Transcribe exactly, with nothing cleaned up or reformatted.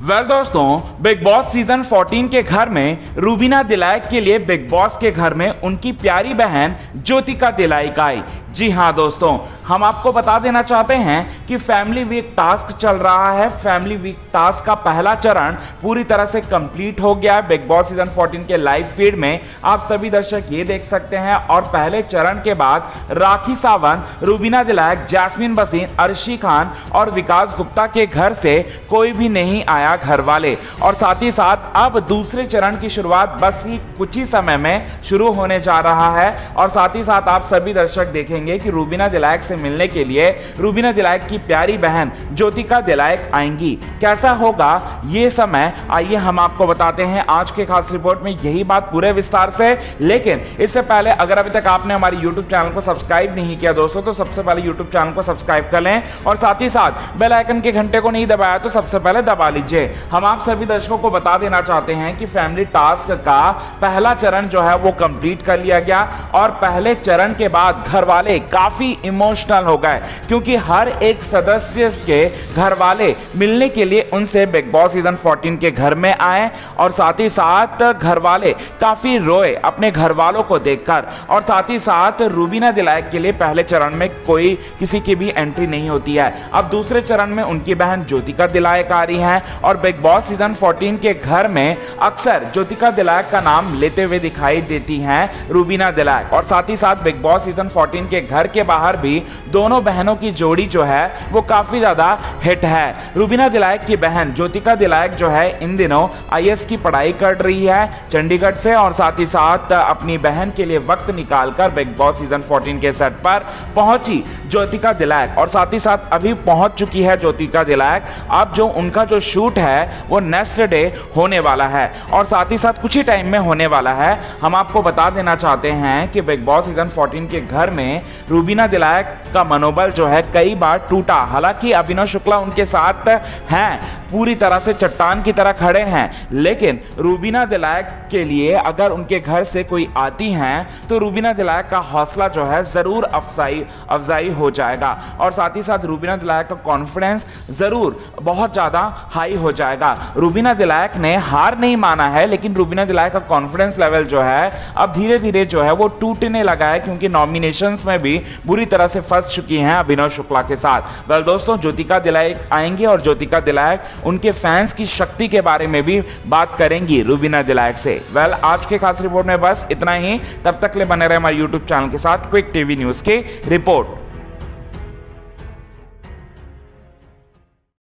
Well well, दोस्तों, Bigg Boss season चौदह के घर में रूबीना दिलायक के लिए बिग बॉस के घर में उनकी प्यारी बहन ज्योतिका दिलायक आई। जी हाँ दोस्तों, हम आपको बता देना चाहते हैं कि फैमिली वीक टास्क चल रहा है। फैमिली वीक टास्क का पहला चरण पूरी तरह से कंप्लीट हो गया है। बिग बॉस सीजन चौदह के लाइव फीड में आप सभी दर्शक ये देख सकते हैं। और पहले चरण के बाद राखी सावंत, रूबीना दिलायक, जैस्मीन भसीन, अर्शी खान और विकास गुप्ता के घर से कोई भी नहीं आया घर वाले। और साथ ही साथ अब दूसरे चरण की शुरुआत बस ही कुछ ही समय में शुरू होने जा रहा है। और साथ ही साथ आप सभी दर्शक देखेंगे कि रूबीना दिलायक से मिलने के लिए रूबीना दिलायक की प्यारी बहन ज्योतिका दिलायक आएंगी। कैसा होगा ये समय, आइए हम आपको बताते हैं आज के खास रिपोर्ट में, यही बात पूरे विस्तार से। लेकिन इससे पहले अगर अभी तक आपने हमारे यूट्यूब चैनल को सब्सक्राइब नहीं किया दोस्तों, तो सबसे पहले यूट्यूब चैनल को सब्सक्राइब कर लें और साथ ही साथ बेल आइकन के घंटे को नहीं दबाया तो सबसे पहले दबा लीजिए। हम आप सभी दर्शकों को बता देना चाहते हैं कि फैमिली टास्क का पहला चरण जो है वो कंप्लीट कर लिया गया। और पहले चरण के बाद घर वाले काफी इमोशनल हो गए, क्योंकि हर एक सदस्य के घर वाले मिलने के लिए उनसे बिग बॉस सीजन चौदह के घर में आए। और साथ ही साथ घर वाले काफी रोए अपने घर वालों को देखकर। और साथ ही साथ रूबीना दिलायक के लिए पहले चरण में कोई किसी की भी एंट्री नहीं होती है। अब दूसरे चरण में उनकी बहन ज्योतिका दिलायक आ रही है। और बिग बॉस सीजन चौदह के घर में अक्सर ज्योतिका दिलायक का नाम लेते हुए दिखाई देती हैं रूबीना दिलायक। और साथ ही साथ बिग बॉस सीजन चौदह के घर के बाहर भी दोनों बहनों की जोड़ी जो है वो काफी ज्यादा हिट है। रूबीना दिलायक की बहन ज्योतिका दिलायक जो है इन दिनों आई ए एस की पढ़ाई कर रही है चंडीगढ़ से। और साथ ही साथ अपनी बहन के लिए वक्त निकालकर बिग बॉस सीजन चौदह के सेट पर पहुंची ज्योतिका दिलायक। और साथ ही साथ अभी पहुंच चुकी है ज्योतिका दिलायक। अब जो उनका जो शूट है वो नेक्स्ट डे होने वाला है और साथ ही साथ कुछ ही टाइम में होने वाला है। हम आपको बता देना चाहते हैं कि बिग बॉस सीजन चौदह के घर में रूबीना दिलायक का मनोबल जो है कई बार टूटा। हालांकि अभिनव शुक्ला उनके साथ हैं, पूरी तरह से चट्टान की तरह खड़े हैं, लेकिन रूबीना दिलायक के लिए अगर उनके घर से कोई आती हैं तो रूबीना दिलायक का हौसला जो है जरूर अफजाई अफजाई हो जाएगा। और साथ ही साथ रूबीना दिलायक का कॉन्फिडेंस जरूर बहुत ज्यादा हाई हो जाएगा। रूबीना दिलायक ने हार नहीं माना है, लेकिन रूबीना दिलायक का कॉन्फिडेंस लेवल जो है अब धीरे धीरे जो है वो टूटने लगा है, क्योंकि नॉमिनेशंस में भी बुरी तरह से फंस चुकी हैं अभिनव शुक्ला के साथ। वेल दोस्तों, ज्योतिका दिलायक आएंगे और ज्योतिका दिलायक उनके फैंस की शक्ति के बारे में भी बात करेंगी रूबीना दिलायक से। वेल आज के खास रिपोर्ट में बस इतना ही। तब तक ले बने रहे हमारे यूट्यूब चैनल के साथ क्विक टीवी न्यूज की रिपोर्ट।